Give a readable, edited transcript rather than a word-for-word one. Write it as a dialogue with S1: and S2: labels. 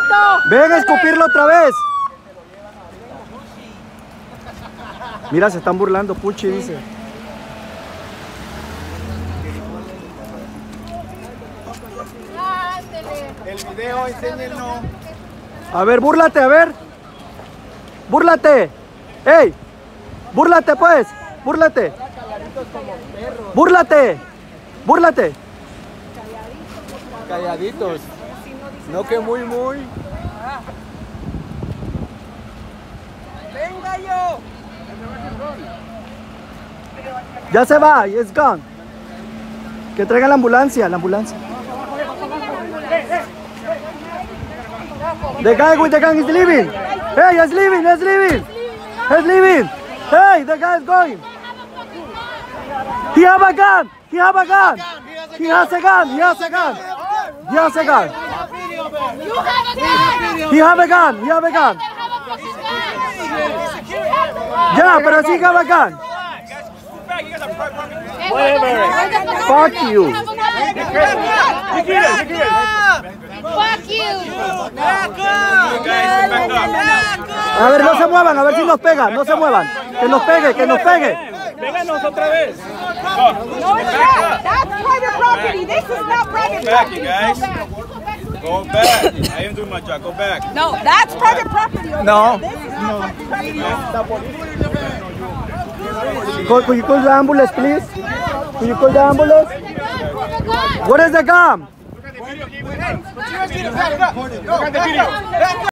S1: Ven a escupirlo otra vez. Mira, se están burlando, Puchi dice.
S2: El video, enséñenlo.
S1: A ver, búrlate, a ver. Búrlate. ¡Ey! Búrlate, pues. Búrlate. Búrlate. Búrlate.
S2: Calladitos. No que muy. Venga yo.
S1: Ya se va, it's gone. Que traigan la ambulancia, la ambulancia. The guy with the gun is leaving. Hey, he's leaving, he's leaving. He's leaving. Hey, the guy is going. He have a gun. He have a gun. He has a gun. He has a gun. He has a gun. He have a gun. He have a gun. Yeah, pero sí have a gun. Fuck you.
S3: Fuck you.
S1: A ver, no se muevan, a ver si nos pega, no se muevan. Que nos pegue, que nos pegue.
S4: Péganos otra vez.
S3: No, it's not. That's private property. This is not private property.
S4: Guys. Go back. I am doing my job. Go back.
S3: No, that's private property.
S2: No.
S1: Could you call the ambulance, please? Could you call the ambulance? What is the gun?